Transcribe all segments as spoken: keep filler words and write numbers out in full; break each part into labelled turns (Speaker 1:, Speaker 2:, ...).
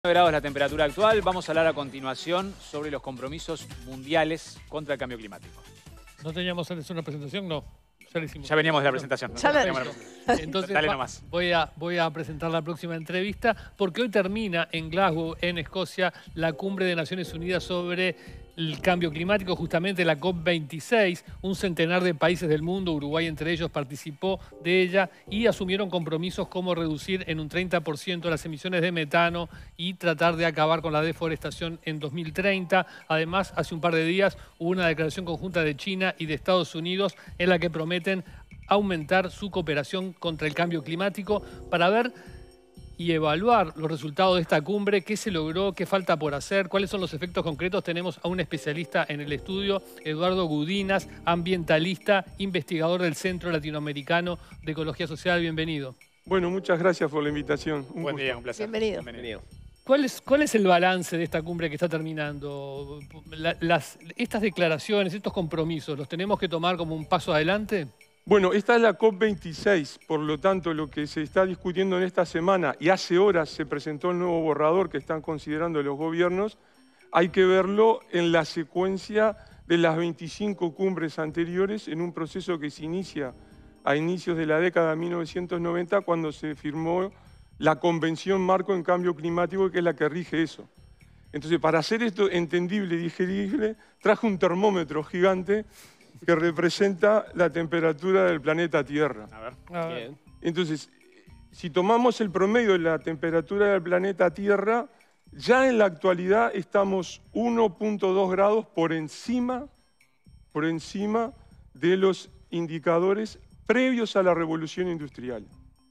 Speaker 1: grados la temperatura actual. Vamos a hablar a continuación sobre los compromisos mundiales contra el cambio climático.
Speaker 2: ¿No teníamos antes una presentación? No. Ya la hicimos.
Speaker 1: Ya veníamos de la presentación. ¿no?
Speaker 3: Ya la...
Speaker 2: Entonces,
Speaker 1: Dale nomás.
Speaker 2: Voy a, voy a presentar la próxima entrevista porque hoy termina en Glasgow, en Escocia, la cumbre de Naciones Unidas sobre el cambio climático, justamente la COP veintiséis. Un centenar de países del mundo, Uruguay entre ellos, participó de ella y asumieron compromisos como reducir en un treinta por ciento las emisiones de metano y tratar de acabar con la deforestación en dos mil treinta. Además, hace un par de días hubo una declaración conjunta de China y de Estados Unidos en la que prometen aumentar su cooperación contra el cambio climático para ver y evaluar los resultados de esta cumbre, qué se logró, qué falta por hacer, cuáles son los efectos concretos. Tenemos a un especialista en el estudio, Eduardo Gudinas, ambientalista, investigador del Centro Latinoamericano de Ecología Social. Bienvenido.
Speaker 4: Bueno, muchas gracias por la invitación.
Speaker 1: Un Buen día, un placer.
Speaker 3: Bienvenido.
Speaker 1: Bienvenido.
Speaker 2: ¿Cuál es, ¿Cuál es el balance de esta cumbre que está terminando? La, las, estas declaraciones, estos compromisos, ¿los tenemos que tomar como un paso adelante?
Speaker 4: Bueno, esta es la COP veintiséis, por lo tanto lo que se está discutiendo en esta semana, y hace horas se presentó el nuevo borrador que están considerando los gobiernos, hay que verlo en la secuencia de las veinticinco cumbres anteriores, en un proceso que se inicia a inicios de la década de mil novecientos noventa, cuando se firmó la Convención Marco en Cambio Climático, que es la que rige eso. Entonces, para hacer esto entendible y digerible, traje un termómetro gigante que representa la temperatura del planeta Tierra.
Speaker 1: A ver.
Speaker 2: A ver.
Speaker 1: Bien.
Speaker 4: Entonces, si tomamos el promedio de la temperatura del planeta Tierra, ya en la actualidad estamos uno punto dos grados por encima, por encima de los indicadores previos a la revolución industrial.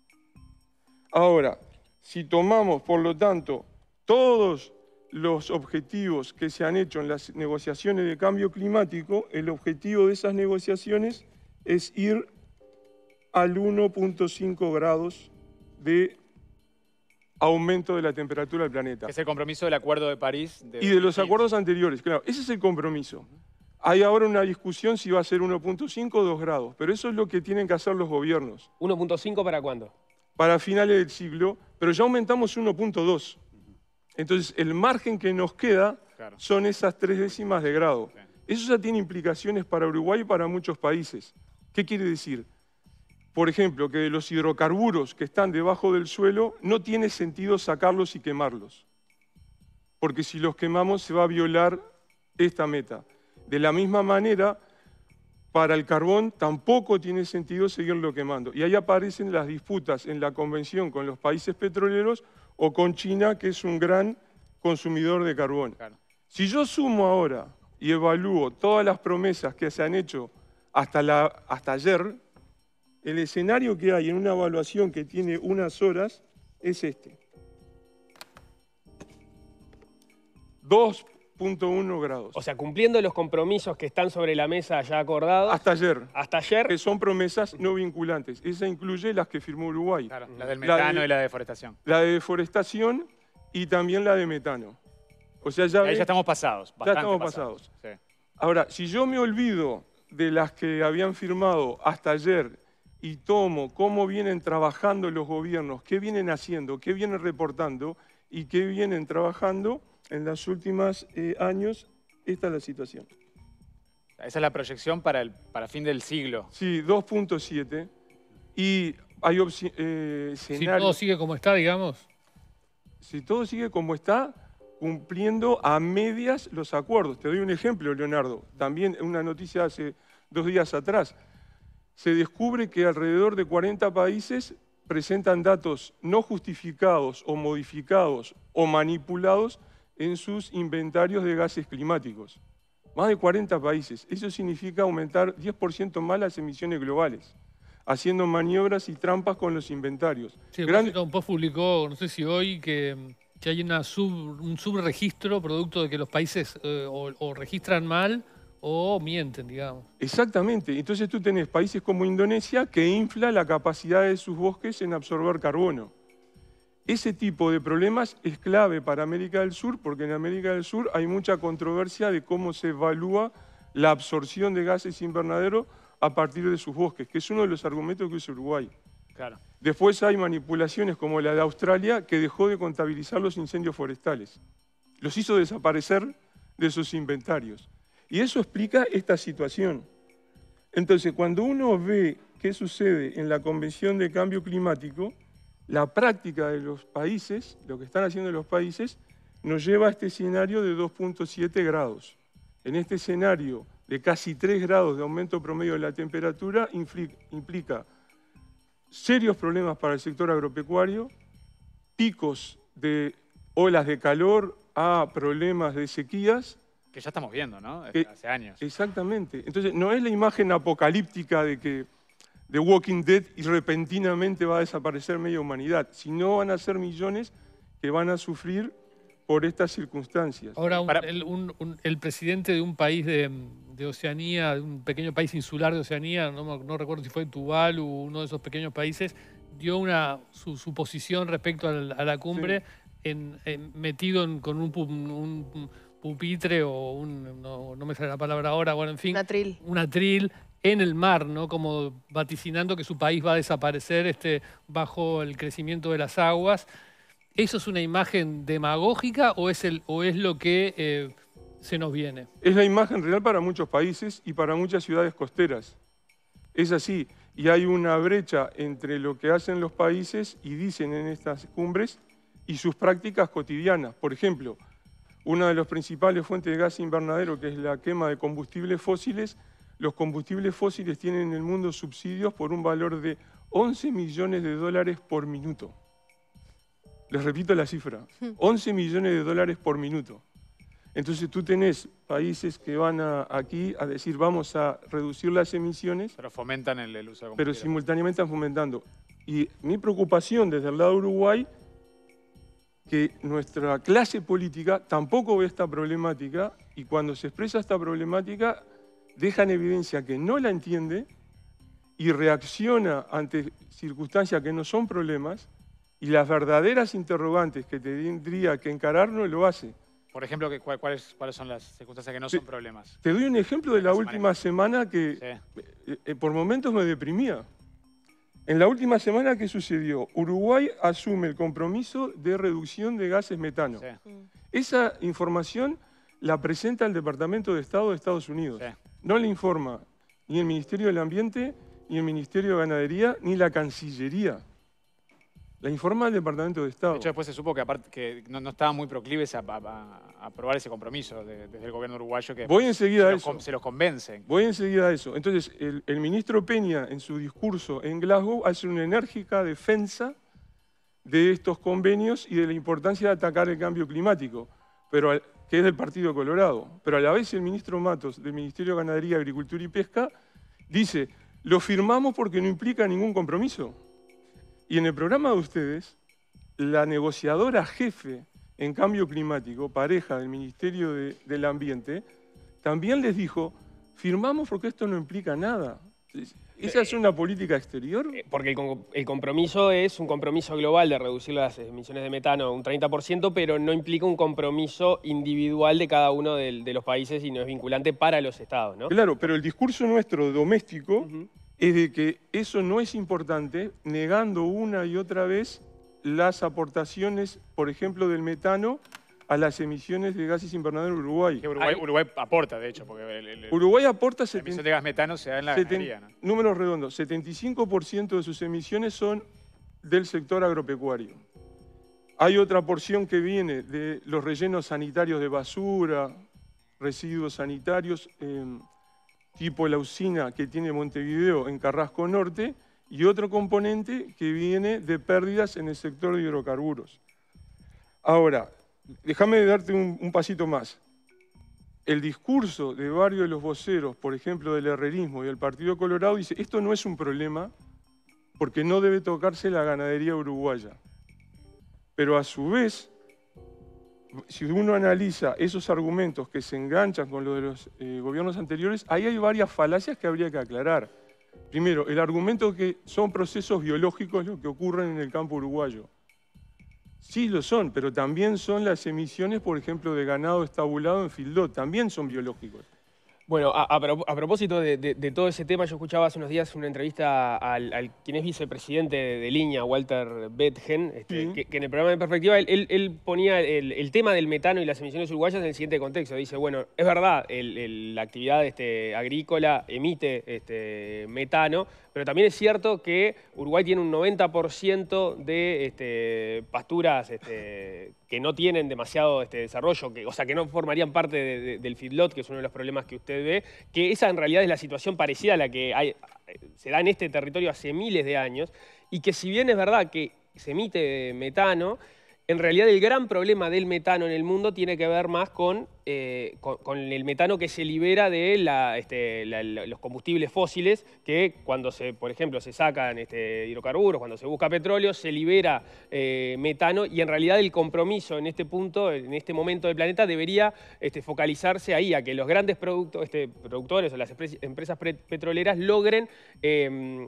Speaker 4: Ahora, si tomamos, por lo tanto, todos los objetivos que se han hecho en las negociaciones de cambio climático, el objetivo de esas negociaciones es ir al uno punto cinco grados de aumento de la temperatura del planeta.
Speaker 1: Es el compromiso del Acuerdo de París. De...
Speaker 4: Y de los acuerdos anteriores, claro, ese es el compromiso. Hay ahora una discusión si va a ser uno punto cinco o dos grados, pero eso es lo que tienen que hacer los gobiernos.
Speaker 5: ¿uno punto cinco para cuándo?
Speaker 4: Para finales del siglo, pero ya aumentamos uno punto dos. Entonces, el margen que nos queda
Speaker 1: Claro.
Speaker 4: son esas tres décimas de grado.
Speaker 1: Bien.
Speaker 4: Eso ya tiene implicaciones para Uruguay y para muchos países. ¿Qué quiere decir? Por ejemplo, que de los hidrocarburos que están debajo del suelo no tiene sentido sacarlos y quemarlos. Porque si los quemamos se va a violar esta meta. De la misma manera, para el carbón tampoco tiene sentido seguirlo quemando. Y ahí aparecen las disputas en la convención con los países petroleros o con China, que es un gran consumidor de carbón.
Speaker 1: Claro.
Speaker 4: Si yo sumo ahora y evalúo todas las promesas que se han hecho hasta, la, hasta ayer, el escenario que hay en una evaluación que tiene unas horas es este. dos punto uno grados.
Speaker 5: O sea, cumpliendo los compromisos que están sobre la mesa ya acordados.
Speaker 4: Hasta ayer.
Speaker 5: Hasta ayer.
Speaker 4: Que son promesas no vinculantes. Esa incluye las que firmó Uruguay.
Speaker 1: Claro, la del
Speaker 4: La
Speaker 1: metano
Speaker 4: de-
Speaker 1: y la de deforestación.
Speaker 4: La de deforestación y también la de metano. O sea, ya,
Speaker 1: Ahí
Speaker 4: ves-
Speaker 1: ya estamos pasados.
Speaker 4: ya
Speaker 1: Bastante
Speaker 4: estamos
Speaker 1: pasados.
Speaker 4: pasados.
Speaker 1: Sí.
Speaker 4: Ahora, si yo me olvido de las que habían firmado hasta ayer y tomo cómo vienen trabajando los gobiernos, qué vienen haciendo, qué vienen reportando y qué vienen trabajando en los últimos eh, años, esta es la situación.
Speaker 1: Esa es la proyección para el para fin del siglo.
Speaker 4: Sí, dos punto siete. Y hay opci- eh,
Speaker 2: Si
Speaker 4: escenarios.
Speaker 2: todo sigue como está, digamos.
Speaker 4: Si todo sigue como está, cumpliendo a medias los acuerdos. Te doy un ejemplo, Leonardo. También una noticia hace dos días atrás. Se descubre que alrededor de cuarenta países presentan datos no justificados o modificados o manipulados en sus inventarios de gases climáticos. Más de cuarenta países. Eso significa aumentar diez por ciento más las emisiones globales, haciendo maniobras y trampas con los inventarios.
Speaker 2: Sí,
Speaker 4: Gran-
Speaker 2: Washington Post publicó, no sé si hoy, que, que hay una sub, un subregistro producto de que los países eh, o, o registran mal o mienten, digamos.
Speaker 4: Exactamente. Entonces tú tenés países como Indonesia que infla la capacidad de sus bosques en absorber carbono. Ese tipo de problemas es clave para América del Sur porque en América del Sur hay mucha controversia de cómo se evalúa la absorción de gases invernaderos a partir de sus bosques, que es uno de los argumentos que usa Uruguay.
Speaker 1: Claro.
Speaker 4: Después hay manipulaciones como la de Australia, que dejó de contabilizar los incendios forestales. Los hizo desaparecer de sus inventarios. Y eso explica esta situación. Entonces, cuando uno ve qué sucede en la Convención de Cambio Climático, la práctica de los países, lo que están haciendo los países, nos lleva a este escenario de dos punto siete grados. En este escenario de casi tres grados de aumento promedio de la temperatura implica serios problemas para el sector agropecuario, picos de olas de calor a problemas de sequías.
Speaker 1: Que ya estamos viendo, ¿no? Desde hace años.
Speaker 4: Exactamente. Entonces, no es la imagen apocalíptica de que The Walking Dead y repentinamente va a desaparecer media humanidad, sino van a ser millones que van a sufrir por estas circunstancias.
Speaker 2: Ahora, un,
Speaker 1: Para...
Speaker 2: el, un, un, el presidente de un país de, de Oceanía, de un pequeño país insular de Oceanía, no, no recuerdo si fue Tuvalu, uno de esos pequeños países, dio una, su, su posición respecto a la, a la cumbre, sí. en, en, metido en, con un, un pupitre o un, no, no me sale la palabra ahora, bueno, en fin.
Speaker 3: Un atril.
Speaker 2: Un atril en el mar, ¿no? Como vaticinando que su país va a desaparecer este, bajo el crecimiento de las aguas. ¿Eso es una imagen demagógica o es, el, o es lo que eh, se nos viene?
Speaker 4: Es la imagen real para muchos países y para muchas ciudades costeras. Es así. Y hay una brecha entre lo que hacen los países y dicen en estas cumbres y sus prácticas cotidianas. Por ejemplo, una de las principales fuentes de gas invernadero, que es la quema de combustibles fósiles, los combustibles fósiles tienen en el mundo subsidios por un valor de once millones de dólares por minuto. Les repito la cifra, once millones de dólares por minuto. Entonces tú tenés países que van a, aquí a decir vamos a reducir las emisiones.
Speaker 1: Pero fomentan el, el uso de combustible.
Speaker 4: Pero simultáneamente están fomentando. Y mi preocupación desde el lado de Uruguay, que nuestra clase política tampoco ve esta problemática y cuando se expresa esta problemática deja en evidencia que no la entiende y reacciona ante circunstancias que no son problemas y las verdaderas interrogantes que tendría que encarar no lo hace.
Speaker 1: Por ejemplo, ¿cuáles, ¿cuáles son las circunstancias que no son
Speaker 4: te,
Speaker 1: problemas?
Speaker 4: Te doy un ejemplo de la, la última
Speaker 1: semana,
Speaker 4: semana que sí. eh, por momentos me deprimía. En la última semana, ¿qué sucedió? Uruguay asume el compromiso de reducción de gases metano. Sí. Esa información la presenta el Departamento de Estado de Estados Unidos. Sí. No le informa ni el Ministerio del Ambiente, ni el Ministerio de Ganadería, ni la Cancillería. La informa el Departamento de Estado.
Speaker 1: De hecho, después se supo que, aparte, que no, no estaban muy proclives a, a, a aprobar ese compromiso de, desde el gobierno uruguayo. Que
Speaker 4: Voy enseguida a eso.
Speaker 1: Los, se los convencen.
Speaker 4: Voy enseguida a eso. Entonces, el, el ministro Peña, en su discurso en Glasgow, hace una enérgica defensa de estos convenios y de la importancia de atacar el cambio climático, pero al, que es del Partido Colorado. Pero a la vez el ministro Matos, del Ministerio de Ganadería, Agricultura y Pesca, dice, lo firmamos porque no implica ningún compromiso. Y en el programa de ustedes, la negociadora jefe en cambio climático, pareja del Ministerio de, del Ambiente, también les dijo, firmamos porque esto no implica nada. ¿Esa es una política exterior?
Speaker 5: Porque el, el compromiso es un compromiso global de reducir las emisiones de metano un treinta por ciento, pero no implica un compromiso individual de cada uno de, de los países y no es vinculante para los estados, ¿no?
Speaker 4: Claro, pero el discurso nuestro doméstico uh-huh. es de que eso no es importante, negando una y otra vez las aportaciones, por ejemplo, del metano a las emisiones de gases invernadero en Uruguay.
Speaker 1: Uruguay, Uruguay aporta, de hecho. Porque el, el,
Speaker 4: Uruguay aporta...
Speaker 1: La emisión de gas metano se da en la ganadería, ¿no?
Speaker 4: Números redondos, setenta y cinco por ciento de sus emisiones son del sector agropecuario. Hay otra porción que viene de los rellenos sanitarios de basura, residuos sanitarios, eh, tipo la usina que tiene Montevideo en Carrasco Norte, y otro componente que viene de pérdidas en el sector de hidrocarburos. Ahora, déjame darte un, un pasito más. El discurso de varios de los voceros, por ejemplo, del herrerismo y del Partido Colorado, dice esto no es un problema porque no debe tocarse la ganadería uruguaya. Pero a su vez, si uno analiza esos argumentos que se enganchan con los de los eh, gobiernos anteriores, ahí hay varias falacias que habría que aclarar. Primero, el argumento que son procesos biológicos lo que ocurren en el campo uruguayo. Sí lo son, pero también son las emisiones, por ejemplo, de ganado estabulado en Fildot, también son biológicos.
Speaker 5: Bueno, a, a, a propósito de, de, de todo ese tema, yo escuchaba hace unos días una entrevista al, al quien es vicepresidente de, de Línea, Walter Betgen, este, sí. que, que en el programa de Perspectiva, él, él, él ponía el, el tema del metano y las emisiones uruguayas en el siguiente contexto. Dice, bueno, es verdad, el, el, la actividad este, agrícola emite este, metano, pero también es cierto que Uruguay tiene un noventa por ciento de este, pasturas este, que no tienen demasiado este, desarrollo, que, o sea, que no formarían parte de, de, del feedlot, que es uno de los problemas que usted ve, que esa en realidad es la situación parecida a la que hay, se da en este territorio hace miles de años, y que si bien es verdad que se emite metano, en realidad el gran problema del metano en el mundo tiene que ver más con, eh, con, con el metano que se libera de la, este, la, los combustibles fósiles, que cuando, se, por ejemplo, se sacan este, hidrocarburos, cuando se busca petróleo, se libera eh, metano, y en realidad el compromiso en este punto, en este momento del planeta, debería este, focalizarse ahí, a que los grandes producto, este, productores o las empresas petroleras logren Eh,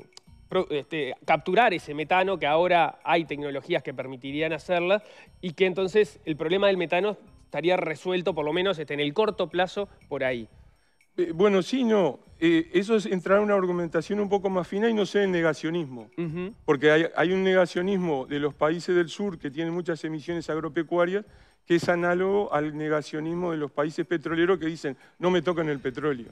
Speaker 5: Este, capturar ese metano, que ahora hay tecnologías que permitirían hacerlas, y que entonces el problema del metano estaría resuelto, por lo menos este, en el corto plazo, por ahí.
Speaker 4: Eh, bueno, sí, no. Eh, eso es entrar en una argumentación un poco más fina y no ser el negacionismo. Uh-huh. Porque hay, hay un negacionismo de los países del sur que tienen muchas emisiones agropecuarias que es análogo al negacionismo de los países petroleros que dicen no me tocan el petróleo.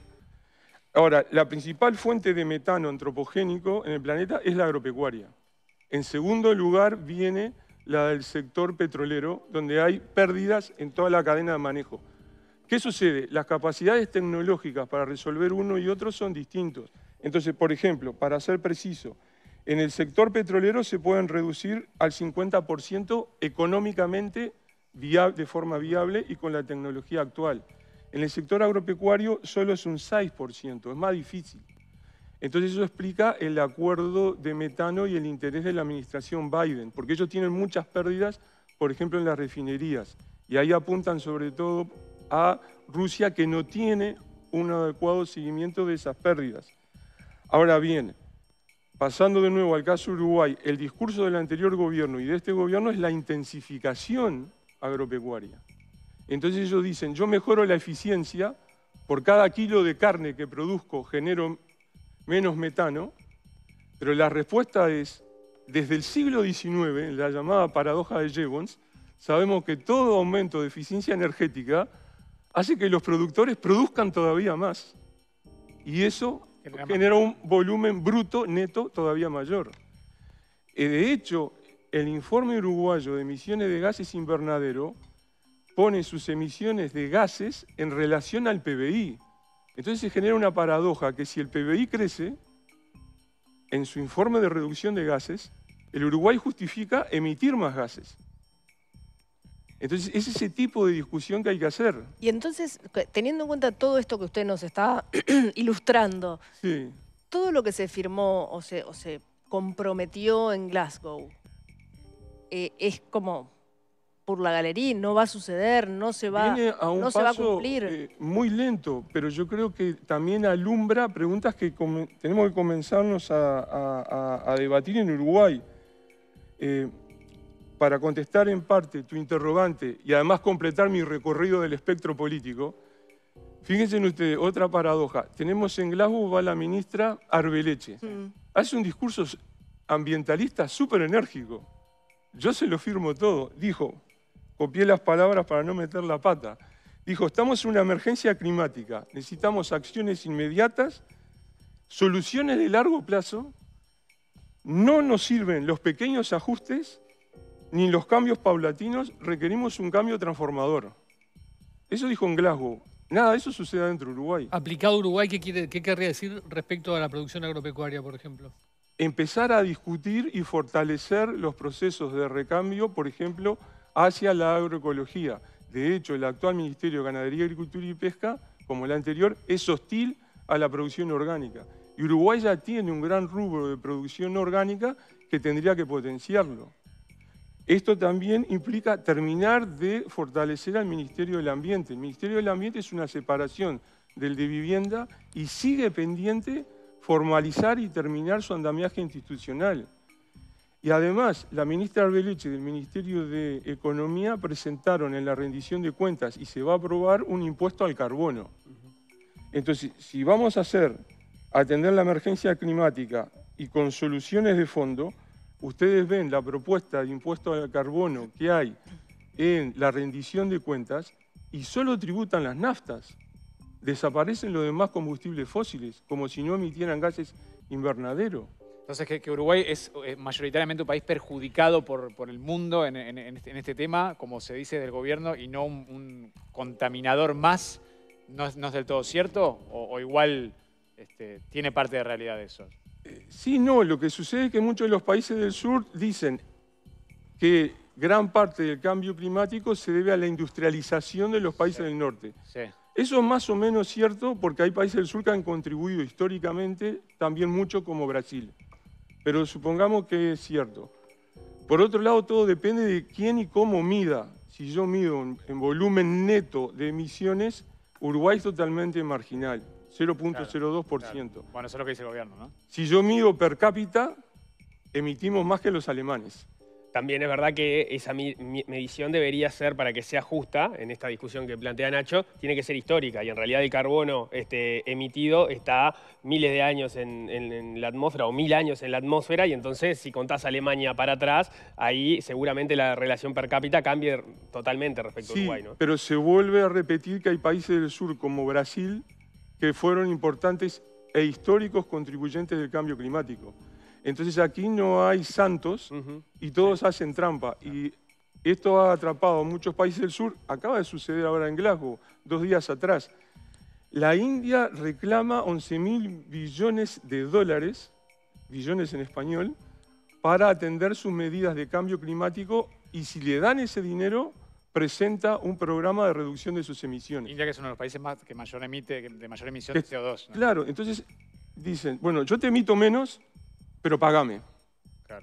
Speaker 4: Ahora, la principal fuente de metano antropogénico en el planeta es la agropecuaria. En segundo lugar viene la del sector petrolero, donde hay pérdidas en toda la cadena de manejo. ¿Qué sucede? Las capacidades tecnológicas para resolver uno y otro son distintos. Entonces, por ejemplo, para ser preciso, en el sector petrolero se pueden reducir al cincuenta por ciento económicamente de forma viable y con la tecnología actual. En el sector agropecuario solo es un seis por ciento, es más difícil. Entonces eso explica el acuerdo de metano y el interés de la administración Biden, porque ellos tienen muchas pérdidas, por ejemplo, en las refinerías. Y ahí apuntan sobre todo a Rusia, que no tiene un adecuado seguimiento de esas pérdidas. Ahora bien, pasando de nuevo al caso Uruguay, el discurso del anterior gobierno y de este gobierno es la intensificación agropecuaria. Entonces ellos dicen, yo mejoro la eficiencia, por cada kilo de carne que produzco genero menos metano, pero la respuesta es, desde el siglo diecinueve, en la llamada paradoja de Jevons, sabemos que todo aumento de eficiencia energética hace que los productores produzcan todavía más. Y eso genera un volumen bruto neto todavía mayor. De hecho, el informe uruguayo de emisiones de gases invernadero pone sus emisiones de gases en relación al P B I. Entonces se genera una paradoja que si el P B I crece, en su informe de reducción de gases, el Uruguay justifica emitir más gases. Entonces es ese tipo de discusión que hay que hacer.
Speaker 3: Y entonces, teniendo en cuenta todo esto que usted nos está ilustrando, sí. todo lo que se firmó o se, o se comprometió en Glasgow, eh, es como por la galería, no va a suceder, no se va,
Speaker 4: Viene a un
Speaker 3: no
Speaker 4: paso,
Speaker 3: se va a cumplir.
Speaker 4: Eh, muy lento, pero yo creo que también alumbra preguntas que tenemos que comenzarnos a, a, a debatir en Uruguay. Eh, para contestar en parte tu interrogante y además completar mi recorrido del espectro político, fíjense ustedes, otra paradoja. Tenemos en Glasgow, va la ministra Arbeleche. Mm. Hace un discurso ambientalista súper enérgico. Yo se lo firmo todo. Dijo, copié las palabras para no meter la pata. Dijo, estamos en una emergencia climática. Necesitamos acciones inmediatas, soluciones de largo plazo. No nos sirven los pequeños ajustes ni los cambios paulatinos. Requerimos un cambio transformador. Eso dijo en Glasgow. Nada de eso sucede dentro de Uruguay.
Speaker 2: Aplicado a Uruguay, ¿qué, quiere, ¿qué querría decir respecto a la producción agropecuaria, por ejemplo?
Speaker 4: Empezar a discutir y fortalecer los procesos de recambio, por ejemplo, hacia la agroecología. De hecho, el actual Ministerio de Ganadería, Agricultura y Pesca, como el anterior, es hostil a la producción orgánica. Y Uruguay ya tiene un gran rubro de producción orgánica que tendría que potenciarlo. Esto también implica terminar de fortalecer al Ministerio del Ambiente. El Ministerio del Ambiente es una separación del de vivienda y sigue pendiente formalizar y terminar su andamiaje institucional. Y además, la ministra Arbeleche del Ministerio de Economía presentaron en la rendición de cuentas y se va a aprobar un impuesto al carbono. Entonces, si vamos a hacer, atender la emergencia climática y con soluciones de fondo, ustedes ven la propuesta de impuesto al carbono que hay en la rendición de cuentas y solo tributan las naftas. Desaparecen los demás combustibles fósiles, como si no emitieran gases invernadero.
Speaker 1: Entonces, que, que Uruguay es eh, mayoritariamente un país perjudicado por, por el mundo en, en, en, este, en este tema, como se dice del gobierno, y no un, un contaminador más, ¿no es, no es del todo cierto? ¿O, o igual este, tiene parte de realidad eso?
Speaker 4: Eh, sí, no. Lo que sucede es que muchos de los países del sur dicen que gran parte del cambio climático se debe a la industrialización de los países sí. del norte.
Speaker 1: Sí.
Speaker 4: Eso es más o menos cierto porque hay países del sur que han contribuido históricamente también mucho como Brasil. Pero supongamos que es cierto. Por otro lado, todo depende de quién y cómo mida. Si yo mido en, en volumen neto de emisiones, Uruguay es totalmente marginal, cero punto cero dos por ciento.
Speaker 1: Claro. Bueno, eso es lo que dice el gobierno, ¿no?
Speaker 4: Si yo mido per cápita, emitimos más que los alemanes.
Speaker 5: También es verdad que esa medición debería ser, para que sea justa, en esta discusión que plantea Nacho, tiene que ser histórica. Y en realidad el carbono este, emitido está miles de años en, en, en la atmósfera, o mil años en la atmósfera, y entonces si contás Alemania para atrás, ahí seguramente la relación per cápita cambie totalmente respecto
Speaker 4: sí,
Speaker 5: a Uruguay, ¿no?
Speaker 4: Pero se vuelve a repetir que hay países del sur, como Brasil, que fueron importantes e históricos contribuyentes del cambio climático. Entonces aquí no hay santos uh-huh. y todos hacen trampa. Y esto ha atrapado a muchos países del sur. Acaba de suceder ahora en Glasgow, dos días atrás. La India reclama once mil billones de dólares, billones en español, para atender sus medidas de cambio climático, y si le dan ese dinero, presenta un programa de reducción de sus emisiones.
Speaker 1: India, que es uno de los países más, que mayor emite, de mayor emisión de C O dos, ¿no?
Speaker 4: Claro, entonces dicen, bueno, yo te emito menos, pero pagame.
Speaker 1: Claro.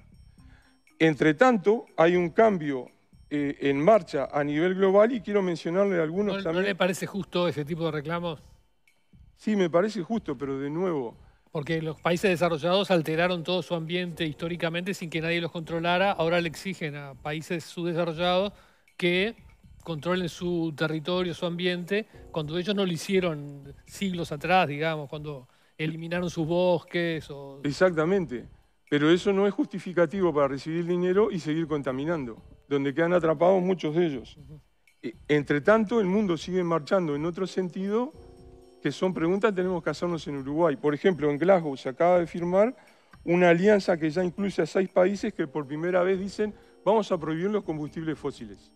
Speaker 4: Entre tanto, hay un cambio eh, en marcha a nivel global y quiero mencionarle algunos
Speaker 2: ¿No,
Speaker 4: también.
Speaker 2: ¿No le parece justo ese tipo de reclamos?
Speaker 4: Sí, me parece justo, pero de nuevo...
Speaker 2: Porque los países desarrollados alteraron todo su ambiente históricamente sin que nadie los controlara. Ahora le exigen a países subdesarrollados que controlen su territorio, su ambiente, cuando ellos no lo hicieron siglos atrás, digamos, cuando eliminaron sus bosques. O...
Speaker 4: Exactamente, pero eso no es justificativo para recibir dinero y seguir contaminando, donde quedan atrapados muchos de ellos. Uh-huh. Entre tanto, el mundo sigue marchando en otro sentido, que son preguntas que tenemos que hacernos en Uruguay. Por ejemplo, en Glasgow se acaba de firmar una alianza que ya incluye a seis países que por primera vez dicen vamos a prohibir los combustibles fósiles.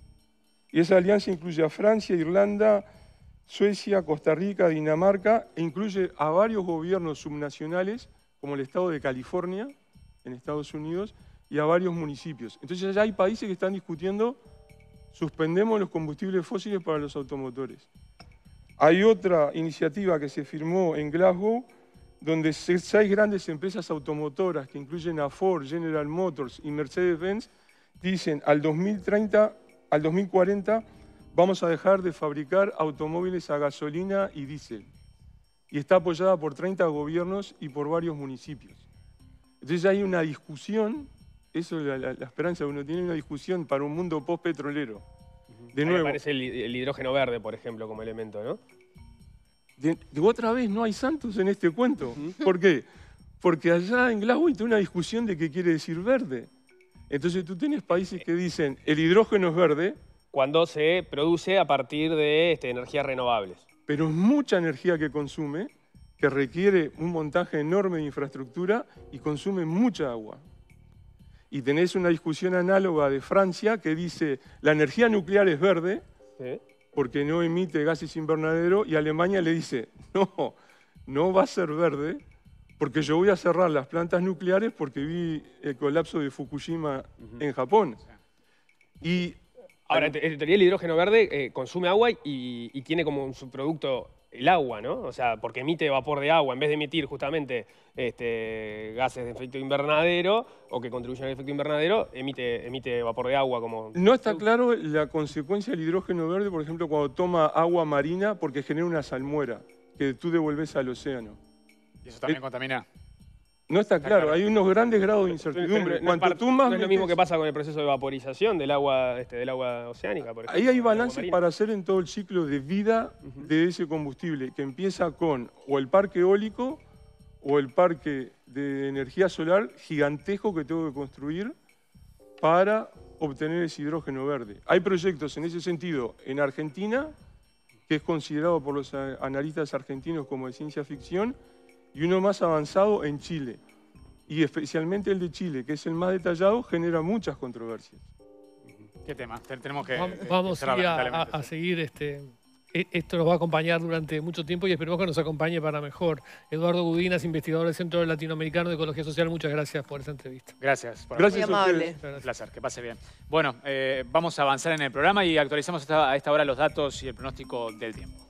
Speaker 4: Y esa alianza incluye a Francia, Irlanda, Suecia, Costa Rica, Dinamarca, e incluye a varios gobiernos subnacionales, como el estado de California, en Estados Unidos, y a varios municipios. Entonces ya hay países que están discutiendo, suspendemos los combustibles fósiles para los automotores. Hay otra iniciativa que se firmó en Glasgow, donde seis grandes empresas automotoras, que incluyen a Ford, General Motors y Mercedes-Benz, dicen al dos mil treinta, al dos mil cuarenta, vamos a dejar de fabricar automóviles a gasolina y diésel. Y está apoyada por treinta gobiernos y por varios municipios. Entonces hay una discusión, eso es la, la, la esperanza que uno tiene, una discusión para un mundo post-petrolero. De nuevo,
Speaker 5: aparece el, el hidrógeno verde, por ejemplo, como elemento, ¿no?
Speaker 4: De, de otra vez, no hay santos en este cuento. ¿Por qué? Porque allá en Glasgow hay una discusión de qué quiere decir verde. Entonces tú tienes países que dicen el hidrógeno es verde.
Speaker 5: Cuando se produce a partir de este, energías renovables.
Speaker 4: Pero es mucha energía que consume, que requiere un montaje enorme de infraestructura y consume mucha agua. Y tenés una discusión análoga de Francia que dice la energía nuclear es verde, ¿sí?, porque no emite gases invernadero, y Alemania le dice no, no va a ser verde porque yo voy a cerrar las plantas nucleares porque vi el colapso de Fukushima uh-huh. en Japón. Y
Speaker 5: ahora, en teoría el hidrógeno verde eh, consume agua y, y tiene como un subproducto el agua, ¿no? O sea, porque emite vapor de agua, en vez de emitir justamente este, gases de efecto invernadero o que contribuyen al efecto invernadero, emite, emite vapor de agua como...
Speaker 4: No está claro la consecuencia del hidrógeno verde, por ejemplo, cuando toma agua marina, porque genera una salmuera que tú devuelves al océano.
Speaker 1: ¿Y eso también
Speaker 4: eh,
Speaker 1: contamina?
Speaker 4: No está claro, claro. Hay unos grandes grados de incertidumbre.
Speaker 5: No, no,
Speaker 4: Cuanto
Speaker 5: no,
Speaker 4: tú más
Speaker 5: no es lo
Speaker 4: metes...
Speaker 5: mismo que pasa con el proceso de vaporización del agua, este, del agua oceánica, por ejemplo.
Speaker 4: Ahí hay balances para hacer en todo el ciclo de vida uh-huh. de ese combustible, que empieza con o el parque eólico o el parque de energía solar gigantesco que tengo que construir para obtener ese hidrógeno verde. Hay proyectos en ese sentido en Argentina, que es considerado por los analistas argentinos como de ciencia ficción, y uno más avanzado en Chile. Y especialmente el de Chile, que es el más detallado, genera muchas controversias.
Speaker 1: ¿Qué tema? Tenemos que
Speaker 2: Vamos, vamos
Speaker 1: que
Speaker 2: a, a, a seguir, este, esto nos va a acompañar durante mucho tiempo y esperemos que nos acompañe para mejor. Eduardo Gudinas, investigador del Centro Latinoamericano de Ecología Social, muchas gracias por esta entrevista.
Speaker 1: Gracias. Por
Speaker 4: gracias
Speaker 3: Muy amable.
Speaker 1: Un placer, que pase bien. Bueno, eh, vamos a avanzar en el programa y actualizamos a esta hora los datos y el pronóstico del tiempo.